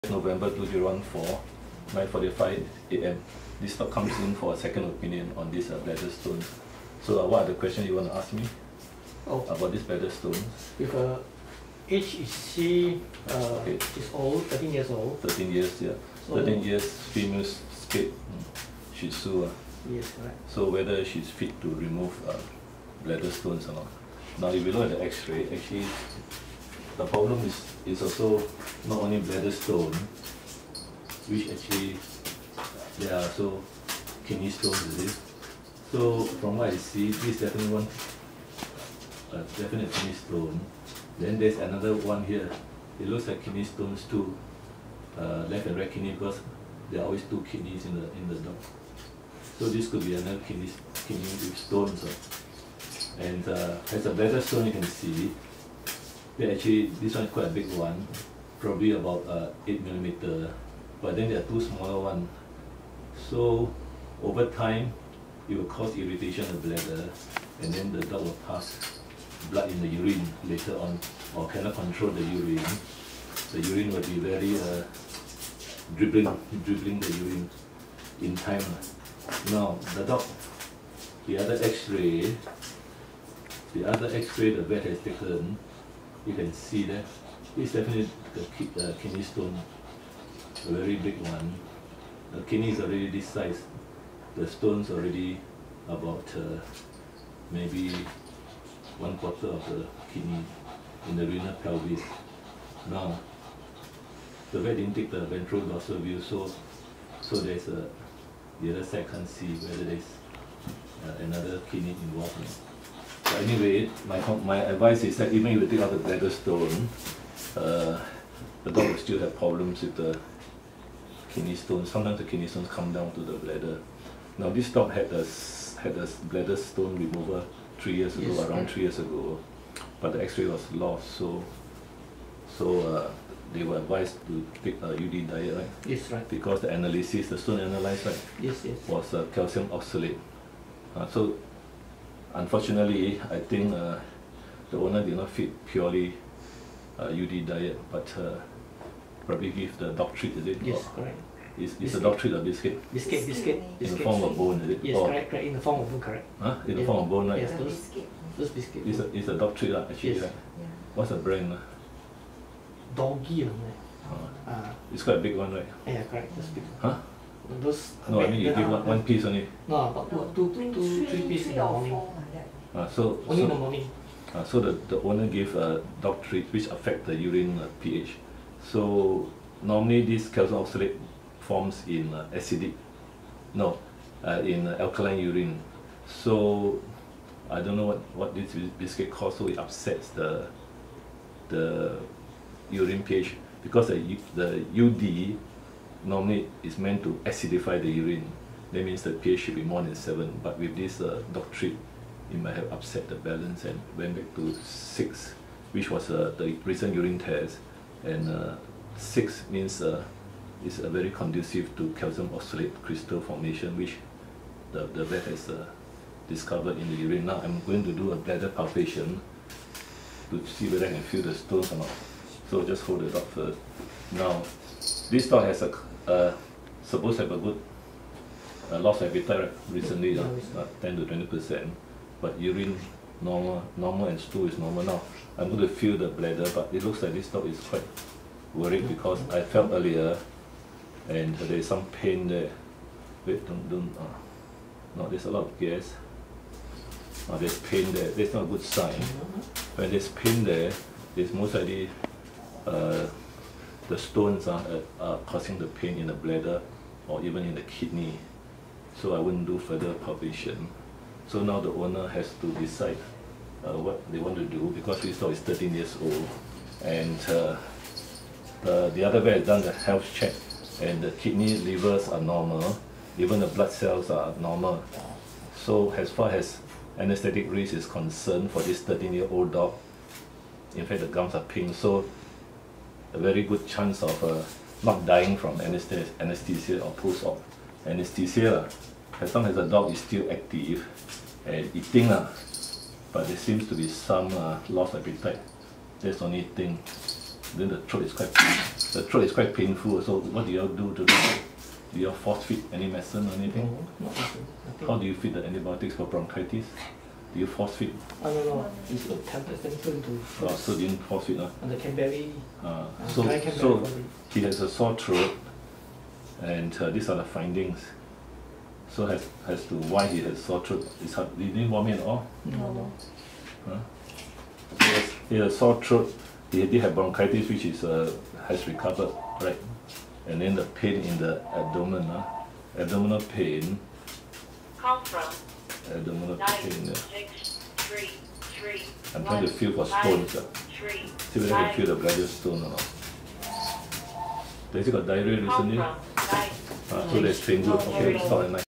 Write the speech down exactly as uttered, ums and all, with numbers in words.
November two thousand fourteen, nine forty-five A M This dog comes in for a second opinion on this uh, bladder stone. So uh, what are the questions you want to ask me oh. about this bladder stone? With uh, age is she uh, okay. is old, thirteen years old? thirteen years, yeah. So thirteen years, female spade, Shih Tzu. Uh. Yes, correct. So whether she's fit to remove uh, bladder stones or not. Now if you look at the x-ray, actually the problem is, is also not only bladder stone, which actually there are also kidney stones, is it? So from what I see, this definitely one, uh, definitely kidney stone. Then there's another one here. It looks like kidney stones too, uh, left and right kidney, because there are always two kidneys in the in the dog. So this could be another kidney, kidney with stones. Uh. And uh, as a bladder stone, you can see, they actually, this one is quite a big one, probably about uh, eight millimeter. But then there are two smaller ones. So over time, it will cause irritation of the bladder, and then the dog will pass blood in the urine later on, or cannot control the urine. The urine will be very uh, dribbling, dribbling the urine in time. Now the dog, the other X-ray, the other X-ray the vet has taken, you can see that it's definitely the uh, kidney stone, a very big one. The kidney is already this size. The stone's already about uh, maybe one quarter of the kidney in the renal pelvis. Now, the vet didn't take the ventral dorsal view, so so there's a the other side can't see whether there's uh, another kidney involved. So anyway, my my advice is that even if you take out the bladder stone, uh, the dog will still have problems with the kidney stones. Sometimes the kidney stones come down to the bladder. Now this dog had a had a bladder stone removal three years ago, yes, around three years ago, but the X-ray was lost. So so uh, they were advised to take a U D diet, right? Yes, right. Because the analysis, the stone analyzed, right? Yes, yes. Was uh, calcium oxalate. Uh, so unfortunately, I think uh, the owner did not feed purely uh, U D diet, but uh, probably give the dog treat, is it? Yes, or correct. Is, is the dog treat a biscuit? Biscuit, biscuit. In the form of bone, is it? Yes, or, correct, correct. In the form of bone, correct. Huh? In the form of bone, right? Yes, those, those biscuits. It's a, it's a dog treat, uh, actually, yes. right? Yeah. What's the brand? Uh? Doggy, uh, uh, it's quite a big one, right? Yeah, correct. That's big. Huh? Those. No, I mean you give one, one piece only. No, about two, two, two, three pieces in the morning. Uh, so, only so, in the morning. Uh, so the, the owner gave a dog treat which affect the urine uh, pH. So normally this calcium oxalate forms in uh, acidic, no, uh, in uh, alkaline urine. So I don't know what, what this biscuit causes, so it upsets the the urine pH, because the, the U D normally is meant to acidify the urine. That means the pH should be more than seven, but with this uh, dog treat, it might have upset the balance and went back to six, which was uh, the recent urine test. And uh, six means uh, it's uh, very conducive to calcium oxalate crystal formation, which the, the vet has uh, discovered in the urine. Now I'm going to do a bladder palpation to see whether I can feel the stones or not. So just hold the dog first. Now, this dog has a uh, supposed to have a good uh, loss of appetite right? recently, uh, uh, ten to twenty percent. But urine normal, normal and stool is normal. Now I'm going to feel the bladder, but it looks like this dog is quite worried because I felt earlier, and there is some pain there. Wait, don't, don't. Uh, no, there's a lot of gas. Uh, there's pain there. That's not a good sign. When there's pain there, it's most likely uh, the stones are, uh, are causing the pain in the bladder or even in the kidney. So I wouldn't do further palpation. So now the owner has to decide uh, what they want to do, because this dog is thirteen years old, and uh, the, the other vet has done the health check, and the kidney, livers are normal, even the blood cells are normal. So as far as anesthetic risk is concerned for this thirteen year old dog, in fact the gums are pink, so a very good chance of uh, not dying from anesthesia, anesthesia or post-op anesthesia. As long as the dog is still active and eating, uh, but there seems to be some uh, loss of appetite. That's the only thing. then the throat is quite the throat is quite painful. So what do you all do to do? Do you all force feed any medicine or anything? No, not nothing. nothing. How do you feed the antibiotics for bronchitis? Do you force feed? Oh, no, no. It's a tablet then put into Oh, so you didn't force feed, huh? and the Canberry. Uh, Uh, so dry Canberry so body. he has a sore throat, and uh, these are the findings. So has has to why he has sore throat. Is hard. He didn't vomit at all. No, no. Huh? He has, he has sore throat. He did have bronchitis, which is uh, has recovered, right? And then the pain in the abdomen, huh? Abdominal pain. Call from Abdominal nine pain. Yeah. six three three. I'm trying to feel for stones. Uh. Three. See whether I can feel the bladder stone or not. Does he got diarrhea Call recently? from nine. Uh, so that's pain good. Okay, stop at nine.